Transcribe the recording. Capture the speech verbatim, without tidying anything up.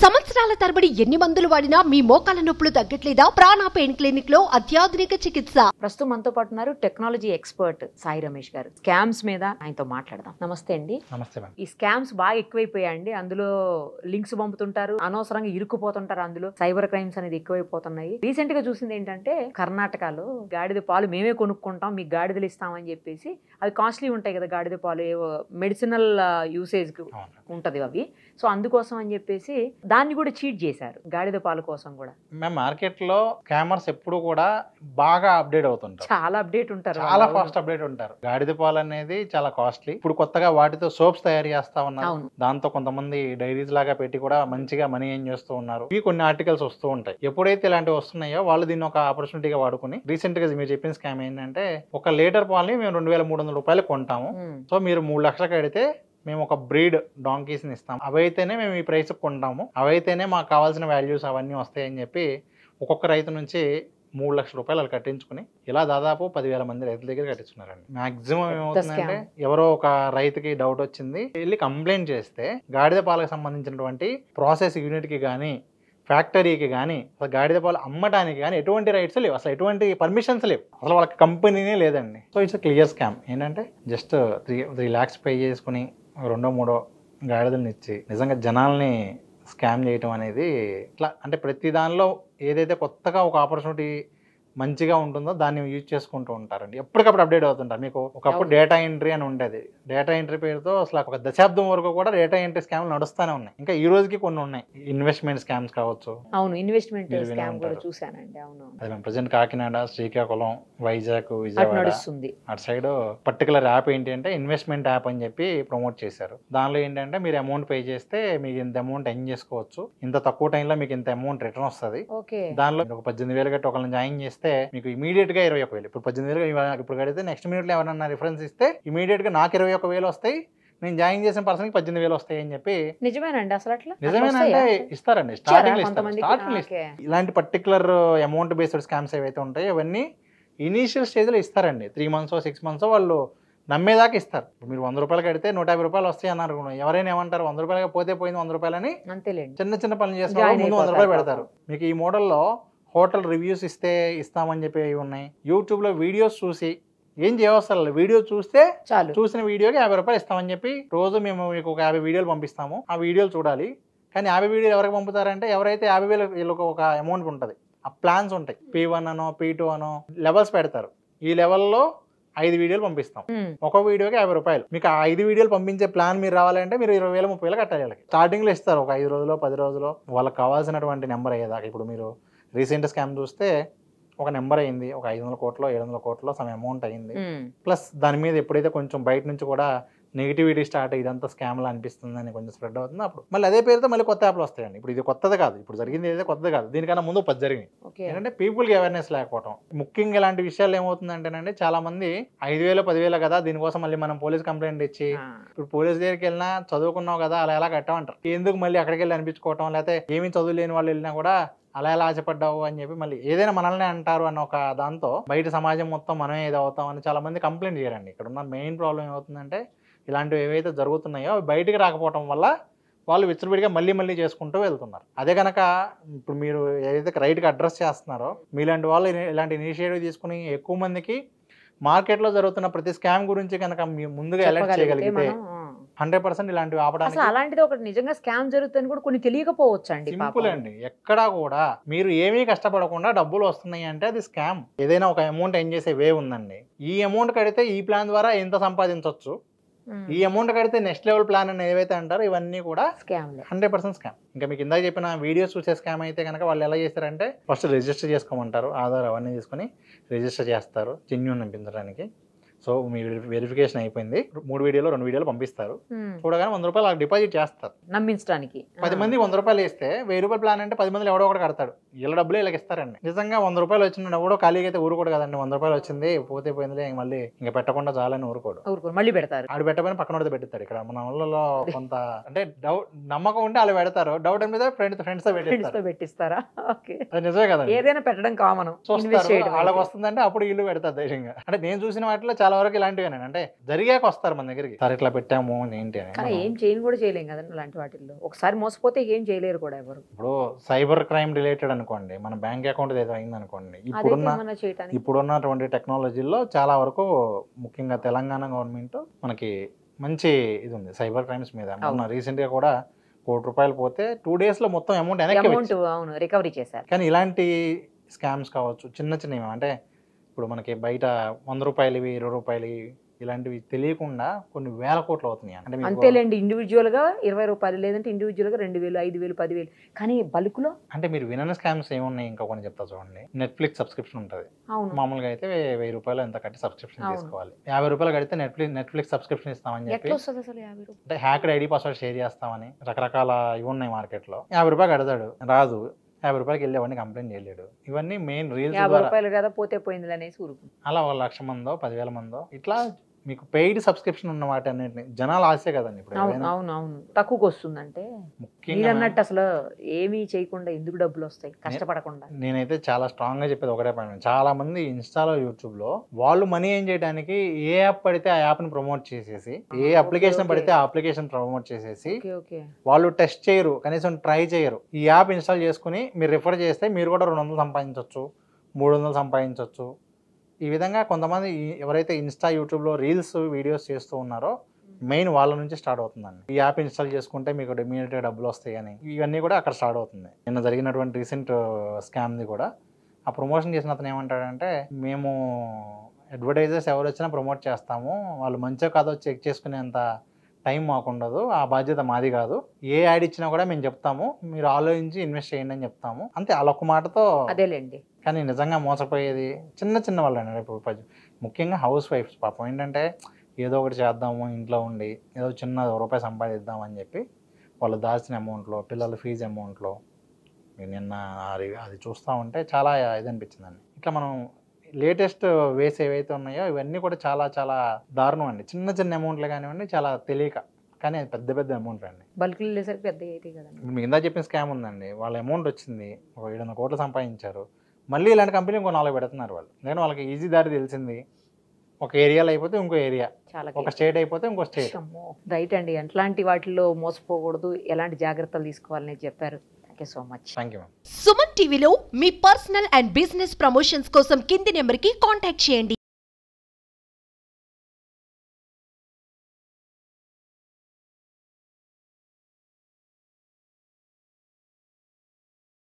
సంవత్సరాల తరబడి ఎన్ని మందులు వాడినా మీ మోకాల నొప్పులు తగ్గట్లేదా? ప్రాణ పెయిన్ క్లినిక్ లో అత్యాధునిక చికిత్స. ప్రస్తుతం మనతో పాటు ఉన్నారు టెక్నాలజీ ఎక్స్పర్ట్ సాయి రమేష్ గారు. స్కామ్స్ మీద ఆయనతో మాట్లాడదాం. నమస్తే అండి. నమస్తే మేడం. ఈ స్కామ్స్ బాగా ఎక్కువైపోయాయండి. అందులో లింక్స్ పంపుతుంటారు, అనవసరంగా ఇరుక్కుపోతుంటారు, అందులో సైబర్ క్రైమ్స్ అనేది ఎక్కువైపోతున్నాయి. రీసెంట్ గా చూసింది ఏంటంటే కర్ణాటకలో గాడిద పాలు మేమే కొనుక్కుంటాం, మీకు గాడిదలు ఇస్తామని చెప్పేసి, అవి కాస్ట్లీ ఉంటాయి కదా గాడిద పాలు, మెడిసినల్ యూసేజ్ కి ఉంటది అవి. సో అందుకోసం అని చెప్పేసి దాన్ని కూడా చీట్ చేశారు గాడిద పాల కోసం కూడా. మేము మార్కెట్ లో స్కామర్స్ ఎప్పుడు కూడా బాగా అప్డేట్ అవుతుంటారు, చాలా అప్డేట్ ఉంటారు, చాలా ఫాస్ట్ అప్డేట్ ఉంటారు. గాడిద పాలు అనేది చాలా కాస్ట్లీ. ఇప్పుడు కొత్తగా వాటితో సోప్స్ తయారు చేస్తా ఉన్నారు. దాంతో కొంతమంది డైరీస్ లాగా పెట్టి కూడా మంచిగా మనీ ఏం చేస్తూ ఉన్నారు. ఇవి కొన్ని ఆర్టికల్స్ వస్తూ ఉంటాయి. ఎప్పుడైతే ఇలాంటివి వస్తున్నాయో వాళ్ళు దీన్ని ఒక ఆపర్చునిటీగా వాడుకుని, రీసెంట్ గా మీరు చెప్పిన స్కామ్ ఏంటంటే, ఒక లీటర్ పాలని మేము రెండు వేల మూడు వందల రూపాయలు కొంటాము, సో మీరు మూడు లక్షలు కడితే మేము ఒక బ్రీడ్ డాంకీస్ని ఇస్తాం, అవైతేనే మేము ఈ ప్రైస్ కొంటాము, అవైతేనే మాకు కావాల్సిన వాల్యూస్ అవన్నీ వస్తాయని చెప్పి ఒక్కొక్క రైతు నుంచి మూడు లక్షల రూపాయలు వాళ్ళు కట్టించుకుని ఇలా దాదాపు పదివేల మంది రైతుల దగ్గర కట్టించుకున్నారండి. మాక్సిమం ఏమవుతుందంటే, ఎవరో ఒక రైతుకి డౌట్ వచ్చింది, వెళ్ళి కంప్లైంట్ చేస్తే గాడిద పాలకు సంబంధించినటువంటి ప్రాసెస్ యూనిట్కి కానీ ఫ్యాక్టరీకి కానీ అసలు గాడిద పాలు అమ్మడానికి కానీ ఎటువంటి రైట్స్ లేవు, అసలు ఎటువంటి పర్మిషన్స్ లేవు, అసలు వాళ్ళకి కంపెనీనే లేదండి. So it's clear scam. ఏంటంటే just three three lakhs pay చేసుకుని రెండో మూడో గాడిదలను ఇచ్చి నిజంగా జనాల్ని స్కామ్ చేయటం అనేది ఇట్లా అంటే ప్రతి దానిలో ఏదైతే కొత్తగా ఒక ఆపర్చునిటీ మంచిగా ఉంటుందో దాన్ని యూజ్ చేసుకుంటూ ఉంటారండి. ఎప్పటికప్పుడు అప్డేట్ అవుతుంటారు. మీకు ఒకప్పుడు డేటా ఎంట్రీ అని ఉండేది. డేటా ఎంట్రీ పేరుతో అసలు ఒక దశాబ్దం వరకు కూడా డేటా ఎంట్రీ స్కామ్లు నడుస్తూనే ఉన్నాయి. ఇంకా ఈ రోజుకి కొన్ని ఉన్నాయి. ఇన్వెస్ట్మెంట్ స్కామ్స్ కావచ్చు. అవును, ఇన్వెస్ట్మెంట్ స్కామ్ కూడా చూసానండి. అవును, అది మేము ప్రజెంట్ కాకినాడ, శ్రీకాకుళం, వైజాగ్, విజయవాడ నడుస్తుంది. అటు సైడ్ పర్టికులర్ యాప్ ఏంటి అంటే ఇన్వెస్ట్మెంట్ యాప్ అని చెప్పి ప్రమోట్ చేశారు. దానిలో ఏంటంటే మీరు అమౌంట్ పే చేస్తే మీకు ఇంత అమౌంట్ ఎర్న్ చేసుకోవచ్చు, ఇంత తక్కువ టైంలో మీకు ఇంత అమౌంట్ రిటర్న్ వస్తుంది. దానిలో ఒక పద్దెనిమిది వేలు గట్టి ఒకరిని జాయిన్ చేస్తే మీకు ఇమీడియట్ గా ఇరవై ఒక వేలు ఇప్పుడు పద్దెనిమిది వేలు ఇప్పుడు కడితే నెక్స్ట్ మినిట్ లో ఎవరన్నా రిఫరెన్స్ ఇస్తే ఇమీడియట్ గా నాకు ఇరవై ఒక వేలు వస్తాయి, నేను జాయిన్ చేసిన పర్సన్ కి పద్దెనిమిది వేలు వస్తాయి అని చెప్పి. నిజమేనండి, అసలు అట్లా నిజమేనంటే ఇస్తారండి. స్టార్టింగ్ స్టార్టింగ్ ఇలాంటి పర్టికులర్ అమౌంట్ బేస్డ్ స్కామ్స్ ఏవైతే ఉంటాయో అవన్నీ ఇనీషియల్ స్టేజ్ లో ఇస్తారండి. త్రీ మంత్స్ సిక్స్ మంత్స్ వాళ్ళు నమ్మేదాకా ఇస్తారు. మీరు వంద రూపాయలు కడితే నూట యాభై రూపాయలు వస్తాయి అన్నారు. ఎవరైనా ఏమంటారు, వంద రూపాయలు పోతే పోయింది వంద రూపాయలని చిన్న చిన్న పనులు చేస్తున్నారు, ముందు వంద రూపాయలు పెడతారు. మీకు ఈ మోడల్లో హోటల్ రివ్యూస్ ఇస్తే ఇస్తామని చెప్పి ఉన్నాయి. యూట్యూబ్లో వీడియోస్ చూసి ఏం చేయవసరం, వీడియో చూస్తే చాలు, చూసిన వీడియోకి యాభై రూపాయలు ఇస్తామని చెప్పి రోజు మేము మీకు ఒక యాభై వీడియోలు పంపిస్తాము, ఆ వీడియోలు చూడాలి. కానీ యాభై వీడియోలు ఎవరికి పంపుతారంటే, ఎవరైతే యాభై వేలు వీళ్ళకి ఒక అమౌంట్ ఉంటుంది, ఆ ప్లాన్స్ ఉంటాయి, పీ వన్ అనో పీ టూ అనో లెవెల్స్ పెడతారు. ఈ లెవెల్లో ఐదు వీడియోలు పంపిస్తాం, ఒక వీడియోకి యాభై రూపాయలు. మీకు ఆ ఐదు వీడియోలు పంపించే ప్లాన్ మీరు రావాలంటే మీరు ఇరవై వేలు ముప్పై వేలు కట్టాలి. వాళ్ళకి స్టార్టింగ్లో ఇస్తారు ఒక ఐదు రోజులు పది రోజులు వాళ్ళకి కావాల్సినటువంటి నెంబర్ అయ్యేదాకా. ఇప్పుడు మీరు రీసెంట్ స్కామ్ చూస్తే ఒక నెంబర్ అయింది, ఒక ఐదు వందల కోట్లో ఏడు వందల కోట్లో సమ్ అమౌంట్ అయింది. ప్లస్ దాని మీద ఎప్పుడైతే కొంచెం బయట నుంచి కూడా నెగిటివిటీ స్టార్ట్ ఇదంతా స్కామ్లా అనిపిస్తుంది అని కొంచెం స్ప్రెడ్ అవుతుంది, అప్పుడు మళ్ళీ అదే పేరుతో మళ్ళీ కొత్త యాప్లు వస్తాయండి. ఇప్పుడు ఇది కొత్తది కాదు, ఇప్పుడు జరిగింది ఏదైతే కొత్తది కాదు, దీనికన్నా ముందు పది జరిగింది. ఏంటంటే పీపుల్కి అవేర్నెస్ లేకపోవడం ముఖ్యంగా. ఇలాంటి విషయాలు ఏమవుతుందంటేనండి, చాలా మంది ఐదు వేలు పదివేలు కదా, దీనికోసం మళ్ళీ మనం పోలీస్ కంప్లైంట్ ఇచ్చి, ఇప్పుడు పోలీస్ దగ్గరికి వెళ్ళినా చదువుకున్నావు కదా అలా ఎలా కట్టామంటారు. ఎందుకు మళ్ళీ అక్కడికి వెళ్ళి అనిపించుకోవటం, లేకపోతే ఏమీ చదువు లేని వాళ్ళు వెళ్ళినా కూడా అలా ఎలా ఆశపడ్డావు అని చెప్పి మళ్ళీ ఏదైనా మనల్ని అంటారు అన్న ఒక దాంతో బయట సమాజం మొత్తం మనమే ఏదో అవుతాం అని చాలా మంది కంప్లైంట్ చేయరండి. ఇక్కడ ఉన్న మెయిన్ ప్రాబ్లం ఏమవుతుందంటే, ఇలాంటివి ఏవైతే జరుగుతున్నాయో అవి బయటికి రాకపోవడం వల్ల వాళ్ళు విచ్చలవిడిగా మళ్ళీ మళ్ళీ చేసుకుంటూ వెళ్తున్నారు. అదే కనుక ఇప్పుడు మీరు ఏదైతే రైట్గా అడ్రస్ చేస్తున్నారో, మీలాంటి వాళ్ళు ఇలాంటి ఇనిషియేటివ్ తీసుకుని ఎక్కువ మందికి మార్కెట్లో జరుగుతున్న ప్రతి స్కామ్ గురించి కనుక ముందుగా అలర్ట్ చేయగలిగితే హండ్రెడ్ పర్సెంట్ ఇలాంటివి ఆపడానికి. అలాంటిది ఒకటి నిజంగా స్కామ్ జరుగుతుంది కూడా కొన్ని తెలియకపోవచ్చు అండి. సింపుల్ అండి, ఎక్కడా కూడా మీరు ఏమీ కష్టపడకుండా డబ్బులు వస్తున్నాయి అంటే అది స్కామ్. ఏదైనా ఒక అమౌంట్ ఎర్న్ చేసే వే ఉందండి. ఈ అమౌంట్ కడితే ఈ ప్లాన్ ద్వారా ఎంత సంపాదించవచ్చు, ఈ అమౌంట్ కడితే నెక్స్ట్ లెవెల్ ప్లాన్ అని ఏవైతే అంటారో ఇవన్నీ కూడా స్కామ్, హండ్రెడ్ పర్సెంట్ స్కామ్. ఇంకా మీకు ఇందాక చెప్పిన వీడియోస్ చూసే స్కామ్ అయితే కనుక వాళ్ళు ఎలా చేస్తారంటే, ఫస్ట్ రిజిస్టర్ చేసుకోమంటారు, ఆధార్ అవన్నీ తీసుకుని రిజిస్టర్ చేస్తారు జెన్యూన్ అనిపించడానికి. సో మీ వెరిఫికేషన్ అయిపోయింది, మూడు వీడియోలు రెండు వీడియోలు పంపిస్తారు, చూడగానే వంద రూపాయలు డిపాజిట్ చేస్తారు నమ్మించడానికి. పది మంది వంద రూపాయలు వేస్తే వెయ్యి రూపాయలు ప్లాన్ అంటే పది మంది ఎవడో ఒకటి కడతాడు, వీళ్ళ డబ్బులు వీళ్ళకి ఇస్తారండి. నిజంగా వంద రూపాయలు వచ్చిన ఎవడో ఖాళీగా అయితే ఊరుకోడు కదండి. వంద రూపాయలు వచ్చింది పోతే పోయిందిలే మళ్ళీ ఇంకా పెట్టకుండా చాలని ఊరుకోడు, మళ్ళీ పెడతారు. ఆడు పెట్టకపోయినా పక్కన పెడతాడు పెడతాడు. ఇక్కడ మన వాళ్ళలో కొంత అంటే డౌట్ నమ్మకం ఉంటే వాళ్ళు పెడతారు, డౌట్ మీద ఫ్రెండ్స్ ఫ్రెండ్స్ తో పెట్టిస్తారా? అది నిజమే కదా, ఏదైనా పెట్టడం కామన్. వాళ్ళకి వస్తుందంటే అప్పుడు ఇల్లు పెడతారు ధైర్యంగా. అంటే నేను చూసిన వాటిలో చాలా వరకు ఇలాంటివేనండి, అంటే జరిగాక వస్తారు మన దగ్గరికి, సార్ ఇట్లా పెట్టాము ఏంటి అని. కానీ ఏం చేయని కూడా చేయలేం కదండి అలాంటి వాటిల్లో, ఒకసారి మోసపోతే ఏం చేయలేరు కూడా ఎవరు. ఇప్పుడు సైబర్ క్రైమ్ రిలేటెడ్ అనుకోండి, మన బ్యాంక్ అకౌంట్ ఏదో అయింది అనుకోండి, ఇప్పుడున్న చేయడానికి ఇప్పుడున్నటువంటి టెక్నాలజీలో చాలా వరకు ముఖ్యంగా తెలంగాణ గవర్నమెంట్ మనకి మంచి ఇది ఉంది సైబర్ క్రైమ్స్ మీద. మొన్న రీసెంట్ గా కూడా కోటి రూపాయలు పోతే టూ డేస్ లో మొత్తం అమౌంట్ అమౌంట్ అవును రికవరీ చేశారు. కానీ ఇలాంటి స్కామ్స్ కావచ్చు చిన్న చిన్నవి, అంటే ఇప్పుడు మనకి బయట వంద రూపాయలు ఇరవై రూపాయలు ఇలాంటివి తెలియకుండా కొన్ని వేల కోట్లు అవుతున్నాయి. అంటే అంతేలేండి, ఇండివిజువల్ గా ఇరవై రూపాయలు లేదంటే ఇండివిజువల్ గా రెండు వేలు ఐదు వేలు పదివేలు, కానీ బల్క్ లో అంటే మీరు వినని స్కామ్స్ ఏమున్నాయి ఇంకా కొన్ని చెప్తా చూడండి. నెట్ఫ్లిక్స్ సబ్స్క్రిప్షన్ ఉంటుంది, మామూలుగా అయితే వెయ్యి రూపాయలు ఎంత కట్టి సబ్స్క్రిప్షన్ తీసుకోవాలి, యాభై రూపాయలు కడితే నెట్ఫ్లిక్స్ నెట్ఫ్లిక్స్ సబ్స్క్రిప్షన్ ఇస్తామని చెప్పి అంటే హ్యాక్డ్ ఐడి పాస్వర్డ్ షేర్ చేస్తామని రకరకాల ఇవి ఉన్నాయి మార్కెట్ లో. యాభై రూపాయలు కడతాడు, రాదు, యాభై రూపాయలకి వెళ్ళి అవన్నీ కంప్లైంట్ చేయలేడు. ఇవన్నీ మెయిన్ రీల్స్ యాభై రూపాయలు కదా పోతే పోయింది అనేసి ఊరుకు అలా ఒక లక్ష మందో పదివేల మందో ఇట్లా మీకు పెయిడ్ సబ్స్క్రిప్షన్ ఉన్న వాటి అన్నింటిని జనాలు ఆశే కదండి ఇప్పుడు. అవును అవును తక్కువకి వస్తుందంటే ముఖ్యంగా అన్నట్టు అసలు ఏమీ చేయకుండా ఎందుకు డబ్బులు వస్తాయి కష్టపడకుండా. నేనైతే చాలా స్ట్రాంగ్ గా చెప్పేది ఒకటే పాయింట్, చాలా మంది ఇన్స్టాలో యూట్యూబ్ లో వాళ్ళు మనీ ఏం చేయడానికి ఏ యాప్ పడితే ఆ యాప్ ని ప్రమోట్ చేసేసి, ఏ అప్లికేషన్ పడితే ఆ అప్లికేషన్ ప్రమోట్ చేసేసి వాళ్ళు టెస్ట్ చేయరు, కనీసం ట్రై చేయరు. ఈ యాప్ ఇన్స్టాల్ చేసుకుని మీరు రిఫర్ చేస్తే మీరు కూడా రెండు వందలు సంపాదించవచ్చు, మూడు వందలు సంపాదించవచ్చు. ఈ విధంగా కొంతమంది ఎవరైతే ఇన్స్టా యూట్యూబ్లో రీల్స్ వీడియోస్ చేస్తూ ఉన్నారో మెయిన్ వాళ్ళ నుంచి స్టార్ట్ అవుతుందండి. ఈ యాప్ ఇన్స్టాల్ చేసుకుంటే మీకు ఇమీడియట్గా డబ్బులు వస్తాయి అని, ఇవన్నీ కూడా అక్కడ స్టార్ట్ అవుతుంది. నిన్న జరిగినటువంటి రీసెంట్ స్కామ్ది కూడా ఆ ప్రమోషన్ చేసిన అతను ఏమంటాడంటే, మేము అడ్వర్టైజర్స్ ఎవరు వచ్చినా ప్రమోట్ చేస్తాము, వాళ్ళు మంచిగా కాదో చెక్ చేసుకునేంత టైం మాకు ఉండదు, ఆ బాధ్యత మాది కాదు, ఏ యాడ్ ఇచ్చినా కూడా మేము చెప్తాము, మీరు ఆలోచించి ఇన్వెస్ట్ చేయండి అని చెప్తాము అంతే. అలా ఒక మాటతో అదేలేండి. కానీ నిజంగా మోసపోయేది చిన్న చిన్న వాళ్ళు అండి. ఇప్పుడు ముఖ్యంగా హౌస్ వైఫ్స్ పాపం ఏంటంటే ఏదో ఒకటి చేద్దాము ఇంట్లో ఉండి, ఏదో చిన్న రూపాయి సంపాదిద్దాం అని చెప్పి వాళ్ళు దాచిన అమౌంట్లో, పిల్లల ఫీజు అమౌంట్లో నిన్న అది అది చూస్తూ ఉంటే చాలా ఇది అనిపించిందండి. ఇట్లా మనం లేటెస్ట్ వేస్ ఏవైతే ఉన్నాయో ఇవన్నీ కూడా చాలా చాలా దారుణం అండి. చిన్న చిన్న అమౌంట్లు కానివ్వండి, చాలా తెలియక, కానీ అది పెద్ద పెద్ద అమౌంట్ అండి. బల్క్ వెళ్ళేసరికి పెద్ద అయితే కదండి. మీకు ఇందా చెప్పిన స్కామ్ ఉందండి, వాళ్ళ అమౌంట్ వచ్చింది, ఒక ఏడు వందల కోట్లు సంపాదించారు, మళ్ళీ ఇలాంటి కంపెనీ ఇంకో నాలుగు పెడుతున్నారు వాళ్ళు. నేను వాళ్ళకి ఈజీ దారి తెలిసింది, ఒక ఏరియాలో అయిపోతే ఇంకో ఏరియా, ఒక స్టేట్ అయిపోతే ఇంకో స్టేట్. రైట్ అండి, ఎట్లాంటి వాటిలో మోసపోకూడదు, ఎలాంటి జాగ్రత్తలు తీసుకోవాలని చెప్పారు. Thank you so much. Thank you ma'am. Suman టీవీలో మీ పర్సనల్ అండ్ బిజినెస్ ప్రమోషన్స్ కోసం కింది నెంబర్కి కాంటాక్ట్ చేయండి.